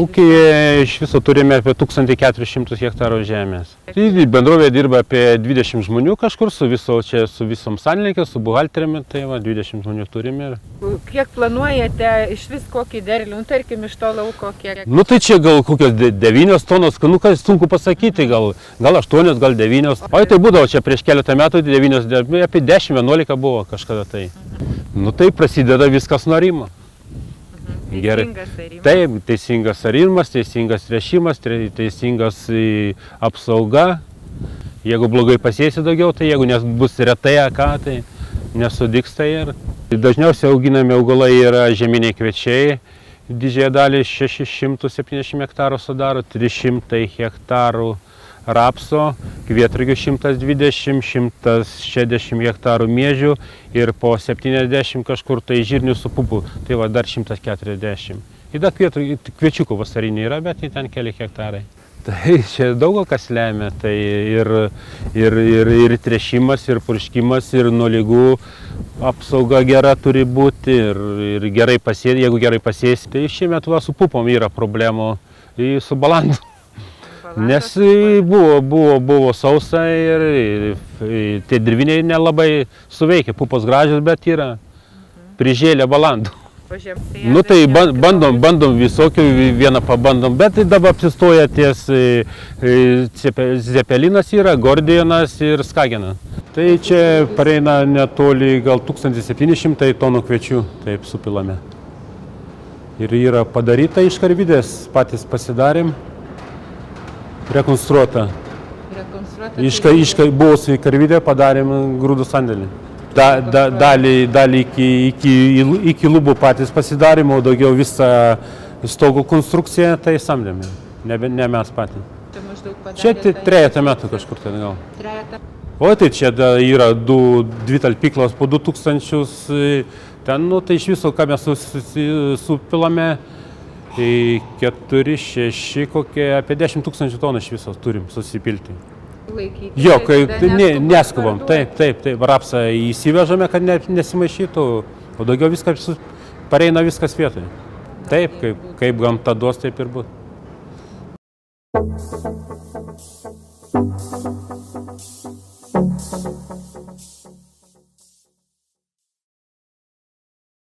Ūkyje iš viso turime apie 1400 hektarų žemės. Tai bendrovė dirba apie 20 žmonių kažkur, su visom savininkėm, su buhalteriumi, tai 20 žmonių turime. Kiek planuojate iš vis kokį derlių, tarkim, iš to lauko kiek? Nu tai čia gal kokios 9 tonos, nu ką sunku pasakyti, gal 8, gal 9. O tai būdavo čia prieš keletą metų 9, apie 10-11 buvo kažkada tai. Nu tai prasideda viskas nuo arimo. Gerai. Taip, teisingas arimas, teisingas tręšimas, teisingas apsauga. Jeigu blogai pasėsi daugiau, tai jeigu bus retai ką, tai nesudygsta ir. Dažniausiai auginami augalai yra žieminiai kviečiai. Didžiąją dalį 670 hektarų sudaro, 300 hektarų rapso, kvietrugių 120, 160 hektarų miežių ir po 70 kažkur tai žirnių su pupu, tai va dar 140. Ir dar kviečiukų vasariniai yra, bet ten keli hektarai. Tai čia daug kas lemia, tai ir tręšimas, ir purškimas, ir nuo ligų apsauga gera turi būti, ir gerai pasėti, jeigu gerai pasėsi. Tai šiemet va su pupom yra problemų, su balandu. Nes buvo sausa ir tie dirviniai nelabai suveikia, pupos gražios, bet yra prižėlę balandų. Nu tai bandom visokių, vieną pabandom, bet dabar apsistoja ties Zepelinas yra, Gordijonas ir Skagena. Tai čia pareina netoli gal 1700 tonų kviečių, taip supilame. Ir yra padaryta iš karvidės, patys pasidarėm. Rekonstruota. Iš buvusi karvidė padarėm grūdų sandėlį. Dalį iki lubų patys pasidarėm, o daugiau visą stogo konstrukciją tai samdėme, ne mes patys. Čia 3 metų kažkur ten gal. O tai čia yra 2 talpyklos po 2000, ten, nu tai iš viso, ką mes supilame, 4, 6, kokie apie 10 000 tonų iš viso turim susipilti. Jo, kai neskubam, taip, rapsą įsivežame, kad nesimaišytų, o daugiau viskas pareina viskas vietoje. Taip, kaip gamta duos, taip ir bus.